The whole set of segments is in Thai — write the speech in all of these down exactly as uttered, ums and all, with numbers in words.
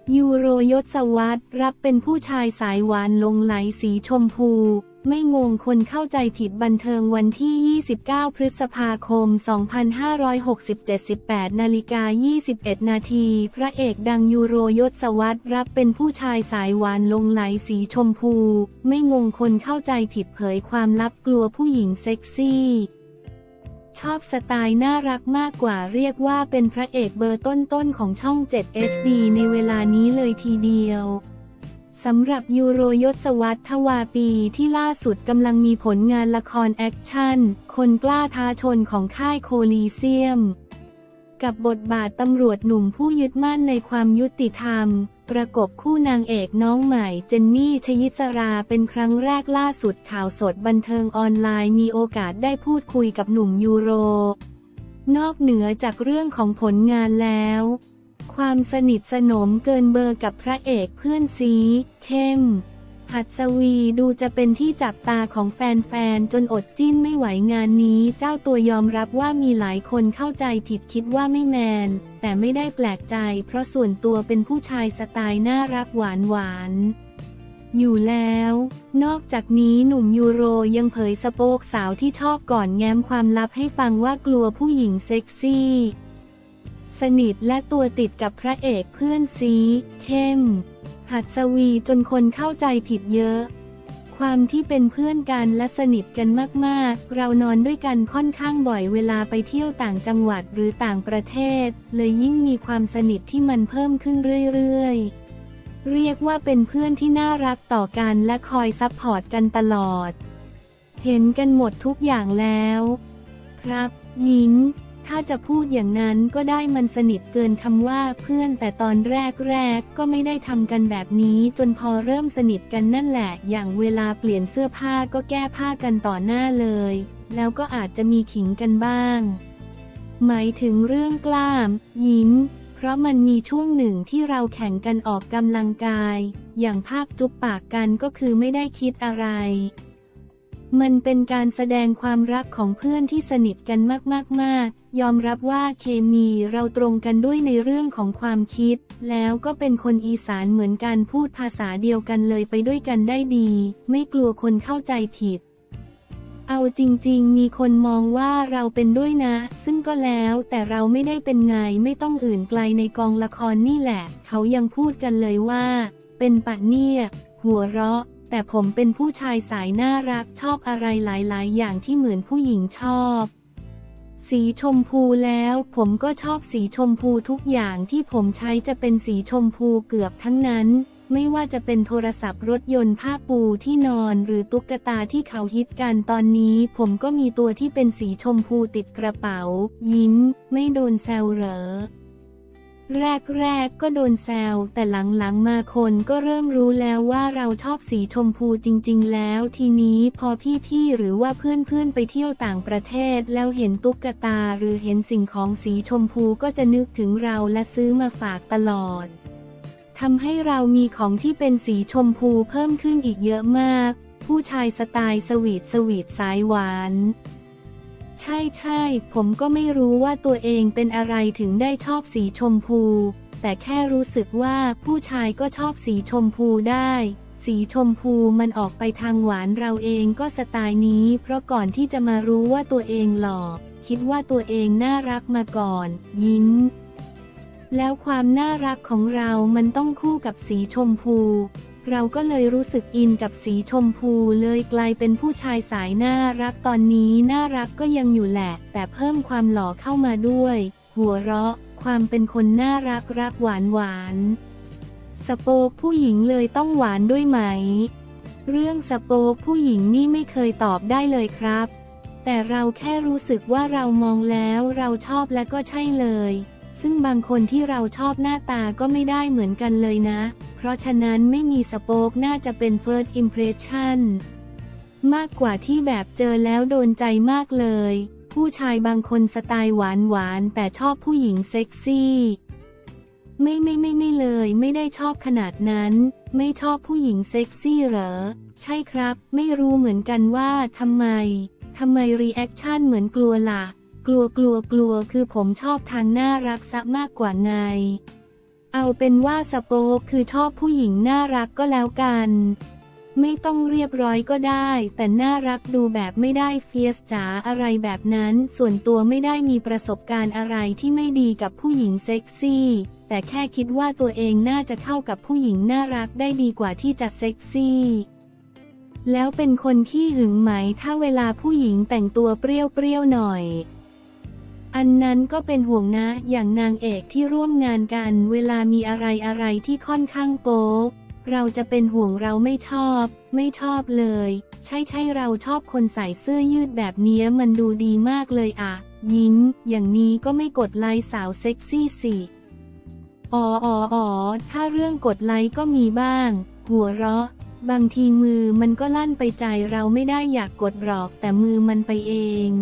ยูโรยศวัฒน์รับเป็นผู้ชายสายหวานหลงไหลสีชมพูไม่งงคนเข้าใจผิดบันเทิงวันที่ยี่สิบเก้าพฤษภาคมสองพันห้าร้อยหกสิบเจ็ด สิบแปดนาฬิกายี่สิบเอ็ดนาทีพระเอกดังยูโรยศวัฒน์รับเป็นผู้ชายสายหวานหลงไหลสีชมพูไม่งงคนเข้าใจผิดเผยความลับกลัวผู้หญิงเซ็กซี่ชอบสไตล์น่ารักมากกว่าเรียกว่าเป็นพระเอกเบอร์ต้นๆของช่อง เจ็ด เอช ดี ในเวลานี้เลยทีเดียวสำหรับยูโรยศวัฒน์ ทวาปีที่ล่าสุดกำลังมีผลงานละครแอคชั่นคนกล้าท้าชนของค่ายโคลีเซียมกับบทบาทตำรวจหนุ่มผู้ยึดมั่นในความยุติธรรมประกบคู่นางเอกน้องใหม่เจนนี่ชยิสราเป็นครั้งแรกล่าสุดข่าวสดบันเทิงออนไลน์มีโอกาสได้พูดคุยกับหนุ่มยูโรนอกเหนือจากเรื่องของผลงานแล้วความสนิทสนมเกินเบอร์กับพระเอกเพื่อนซีเข้มหัดสวีดูจะเป็นที่จับตาของแฟนๆจนอดจิ้นไม่ไหวงานนี้เจ้าตัวยอมรับว่ามีหลายคนเข้าใจผิดคิดว่าไม่แมนแต่ไม่ได้แปลกใจเพราะส่วนตัวเป็นผู้ชายสไตล์น่ารักหวานหวานอยู่แล้วนอกจากนี้หนุ่มยูโรยังเผยสะโพกสาวที่ชอบก่อนแง้มความลับให้ฟังว่ากลัวผู้หญิงเซ็กซี่สนิทและตัวติดกับพระเอกเพื่อนซีเข้มหัดสวีจนคนเข้าใจผิดเยอะความที่เป็นเพื่อนกันและสนิทกันมากๆเรานอนด้วยกันค่อนข้างบ่อยเวลาไปเที่ยวต่างจังหวัดหรือต่างประเทศเลยยิ่งมีความสนิทที่มันเพิ่มขึ้นเรื่อยๆเรียกว่าเป็นเพื่อนที่น่ารักต่อกันและคอยซัพพอร์ตกันตลอดเห็นกันหมดทุกอย่างแล้วครับหญิงถ้าจะพูดอย่างนั้นก็ได้มันสนิทเกินคำว่าเพื่อนแต่ตอนแรกๆก็ไม่ได้ทำกันแบบนี้จนพอเริ่มสนิทกันนั่นแหละอย่างเวลาเปลี่ยนเสื้อผ้าก็แก้ผ้ากันต่อหน้าเลยแล้วก็อาจจะมีขิงกันบ้างหมายถึงเรื่องกล้ามยิ้มเพราะมันมีช่วงหนึ่งที่เราแข่งกันออกกำลังกายอย่างภาพจุ๊บปากกันก็คือไม่ได้คิดอะไรมันเป็นการแสดงความรักของเพื่อนที่สนิทกันมากๆๆยอมรับว่าเคมีเราตรงกันด้วยในเรื่องของความคิดแล้วก็เป็นคนอีสานเหมือนกันพูดภาษาเดียวกันเลยไปด้วยกันได้ดีไม่กลัวคนเข้าใจผิดเอาจริงๆมีคนมองว่าเราเป็นด้วยนะซึ่งก็แล้วแต่เราไม่ได้เป็นไงไม่ต้องอื่นไกลในกองละครนี่แหละเขายังพูดกันเลยว่าเป็นปะเนี่ยหัวเราะแต่ผมเป็นผู้ชายสายน่ารักชอบอะไรหลายๆอย่างที่เหมือนผู้หญิงชอบสีชมพูแล้วผมก็ชอบสีชมพูทุกอย่างที่ผมใช้จะเป็นสีชมพูเกือบทั้งนั้นไม่ว่าจะเป็นโทรศัพท์รถยนต์ผ้าปูที่นอนหรือตุ๊กตาที่เขาฮิตกันตอนนี้ผมก็มีตัวที่เป็นสีชมพูติดกระเป๋ายิ้มไม่โดนแซวเหรอแรกๆก็โดนแซวแต่หลังๆมาคนก็เริ่มรู้แล้วว่าเราชอบสีชมพูจริงๆแล้วทีนี้พอพี่ๆหรือว่าเพื่อนๆไปเที่ยวต่างประเทศแล้วเห็นตุ๊กตาหรือเห็นสิ่งของสีชมพูก็จะนึกถึงเราและซื้อมาฝากตลอดทำให้เรามีของที่เป็นสีชมพูเพิ่มขึ้นอีกเยอะมากผู้ชายสไตล์สวีทสวีทสายหวานใช่ใช่ผมก็ไม่รู้ว่าตัวเองเป็นอะไรถึงได้ชอบสีชมพูแต่แค่รู้สึกว่าผู้ชายก็ชอบสีชมพูได้สีชมพูมันออกไปทางหวานเราเองก็สไตล์นี้เพราะก่อนที่จะมารู้ว่าตัวเองหล่อคิดว่าตัวเองน่ารักมาก่อนยิ้มแล้วความน่ารักของเรามันต้องคู่กับสีชมพูเราก็เลยรู้สึกอินกับสีชมพูเลยกลายเป็นผู้ชายสายน่ารักตอนนี้น่ารักก็ยังอยู่แหละแต่เพิ่มความหล่อเข้ามาด้วยหัวเราะความเป็นคนน่ารักรักหวานหวานสโปกผู้หญิงเลยต้องหวานด้วยไหมเรื่องสโปกผู้หญิงนี่ไม่เคยตอบได้เลยครับแต่เราแค่รู้สึกว่าเรามองแล้วเราชอบและก็ใช่เลยซึ่งบางคนที่เราชอบหน้าตาก็ไม่ได้เหมือนกันเลยนะเพราะฉะนั้นไม่มีสโปกน่าจะเป็น first impression มากกว่าที่แบบเจอแล้วโดนใจมากเลยผู้ชายบางคนสไตล์หวานหวานแต่ชอบผู้หญิงเซ็กซี่ไม่ไม่ไม่ไม่เลยไม่ได้ชอบขนาดนั้นไม่ชอบผู้หญิงเซ็กซี่เหรอใช่ครับไม่รู้เหมือนกันว่าทำไมทำไมรีแอคชั่นเหมือนกลัวล่ะกลัวกลัวกลัวคือผมชอบทางน่ารักซะมากกว่าไงเอาเป็นว่าสโป๊กคือชอบผู้หญิงน่ารักก็แล้วกันไม่ต้องเรียบร้อยก็ได้แต่น่ารักดูแบบไม่ได้เฟียสจ๋าอะไรแบบนั้นส่วนตัวไม่ได้มีประสบการณ์อะไรที่ไม่ดีกับผู้หญิงเซ็กซี่แต่แค่คิดว่าตัวเองน่าจะเข้ากับผู้หญิงน่ารักได้ดีกว่าที่จะเซ็กซี่แล้วเป็นคนขี้หึงไหมถ้าเวลาผู้หญิงแต่งตัวเปรี้ยวๆหน่อยอันนั้นก็เป็นห่วงนะอย่างนางเอกที่ร่วมงานกันเวลามีอะไรอะไรที่ค่อนข้างโป๊ะเราจะเป็นห่วงเราไม่ชอบไม่ชอบเลยใช่ใช่เราชอบคนใส่เสื้อยืดแบบนี้มันดูดีมากเลยอะยิ้มอย่างนี้ก็ไม่กดไลค์สาวเซ็กซี่สิอ๋ออ๋ออ๋อถ้าเรื่องกดไลค์ก็มีบ้างหัวเราะบางทีมือมันก็ลั่นไปใจเราไม่ได้อยากกดหรอกแต่มือมันไปเอง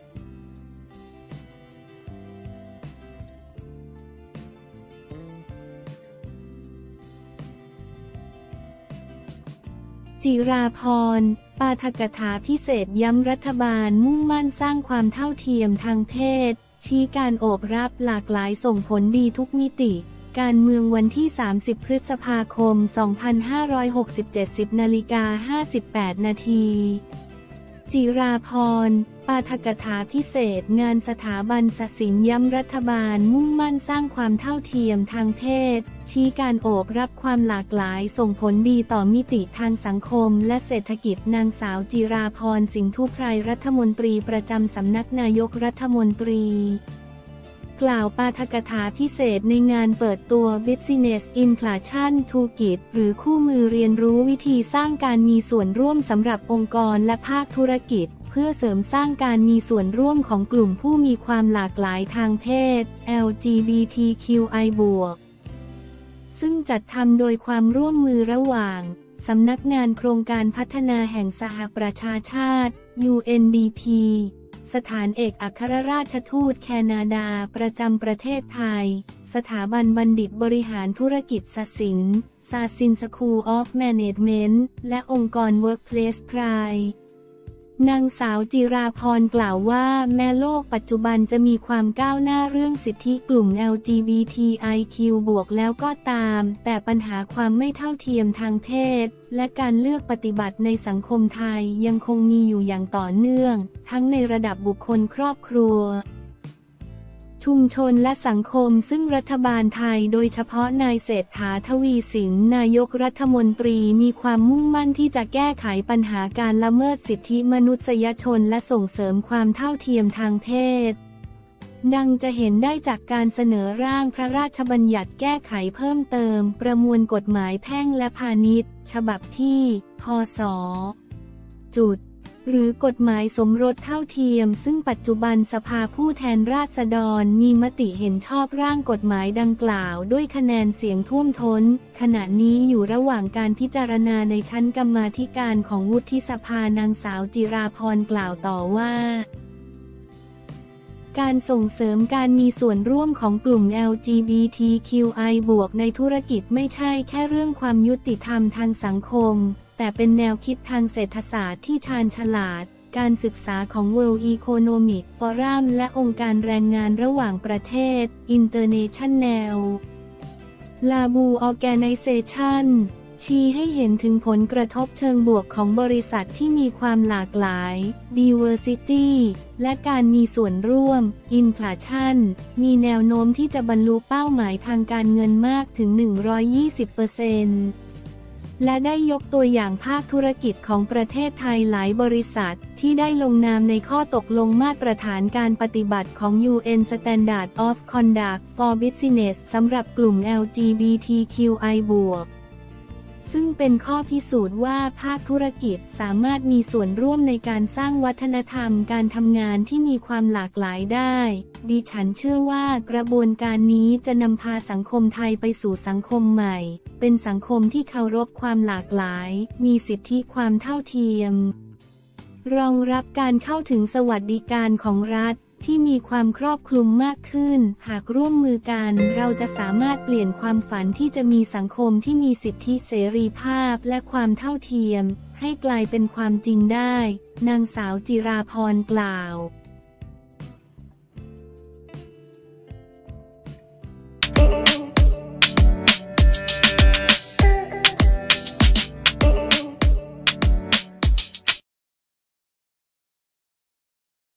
จิราพรปาฐกถาพิเศษย้ำรัฐบาลมุ่งมั่นสร้างความเท่าเทียมทางเพศชี้การโอบรับหลากหลายส่งผลดีทุกมิติการเมืองวันที่ สามสิบ พฤษภาคม สองพันห้าร้อยหกสิบเจ็ด สิบนาฬิกาห้าสิบแปดนาทีจิราพรปาฐกถาพิเศษงานสถาบันศศิลป์ย้ำรัฐบาลมุ่งมั่นสร้างความเท่าเทียมทางเพศชี้การโอบรับความหลากหลายส่งผลดีต่อมิติทางสังคมและเศรษฐกิจนางสาวจิราพรสิงธุไพรรัฐมนตรีประจำสำนักนายกรัฐมนตรีกล่าวปาฐกถาพิเศษในงานเปิดตัว Business Inclusion Toolkit หรือคู่มือเรียนรู้วิธีสร้างการมีส่วนร่วมสำหรับองค์กรและภาคธุรกิจเพื่อเสริมสร้างการมีส่วนร่วมของกลุ่มผู้มีความหลากหลายทางเพศ แอล จี บี ที คิว ไอ บวก ซึ่งจัดทำโดยความร่วมมือระหว่างสำนักงานโครงการพัฒนาแห่งสหประชาชาติ ยู เอ็น ดี พี สถานเอกอัครราชทูตแคนาดาประจำประเทศไทยสถาบันบัณฑิตบริหารธุรกิจศศิลป์ซาซินสคูลออฟแมเนจเมนต์และองค์กร Workplace Pride นางสาวจิราพรกล่าวว่าแม้โลกปัจจุบันจะมีความก้าวหน้าเรื่องสิทธิกลุ่ม แอล จี บี ที ไอ คิว บวกแล้วก็ตามแต่ปัญหาความไม่เท่าเทียมทางเพศและการเลือกปฏิบัติในสังคมไทยยังคงมีอยู่อย่างต่อเนื่องทั้งในระดับบุคคลครอบครัวชุมชนและสังคมซึ่งรัฐบาลไทยโดยเฉพาะนายเศรษฐาทวีสินนายกรัฐมนตรีมีความมุ่งมั่นที่จะแก้ไขปัญหาการละเมิดสิทธิมนุษยชนและส่งเสริมความเท่าเทียมทางเพศดังจะเห็นได้จากการเสนอร่างพระราชบัญญัติแก้ไขเพิ่มเติมประมวลกฎหมายแพ่งและพาณิชย์ฉบับที่พ.ศ.จุดหรือกฎหมายสมรสเท่าเทียมซึ่งปัจจุบันสภาผู้แทนราษฎรมีมติเห็นชอบร่างกฎหมายดังกล่าวด้วยคะแนนเสียงท่วมท้นขณะนี้อยู่ระหว่างการพิจารณาในชั้นกรรมาธิการของวุฒิสภานางสาวจิราพรกล่าวต่อว่าการส่งเสริมการมีส่วนร่วมของกลุ่ม แอล จี บี ที คิว ไอ บวกในธุรกิจไม่ใช่แค่เรื่องความยุติธรรมทางสังคมแต่เป็นแนวคิดทางเศรษฐศาสตร์ที่ชาญฉลาดการศึกษาของ World Economic Forum และองค์การแรงงานระหว่างประเทศ International Labour Organization ชี้ให้เห็นถึงผลกระทบเชิงบวกของบริษัทที่มีความหลากหลาย Diversity และการมีส่วนร่วม Inclusion มีแนวโน้มที่จะบรรลุเป้าหมายทางการเงินมากถึง หนึ่งร้อยยี่สิบเปอร์เซ็นต์และได้ยกตัวอย่างภาคธุรกิจของประเทศไทยหลายบริษัทที่ได้ลงนามในข้อตกลงมาตรฐานการปฏิบัติของ ยู เอ็น Standard of Conduct for Business สำหรับกลุ่ม แอล จี บี ที คิว ไอ บวกซึ่งเป็นข้อพิสูจน์ว่าภาคธุรกิจสามารถมีส่วนร่วมในการสร้างวัฒนธรรมการทำงานที่มีความหลากหลายได้ดิฉันเชื่อว่ากระบวนการนี้จะนำพาสังคมไทยไปสู่สังคมใหม่เป็นสังคมที่เคารพความหลากหลายมีสิทธิความเท่าเทียมรองรับการเข้าถึงสวัสดิการของรัฐที่มีความครอบคลุมมากขึ้นหากร่วมมือกันเราจะสามารถเปลี่ยนความฝันที่จะมีสังคมที่มีสิทธิเสรีภาพและความเท่าเทียมให้กลายเป็นความจริงได้นางสาวจิราพรกล่าว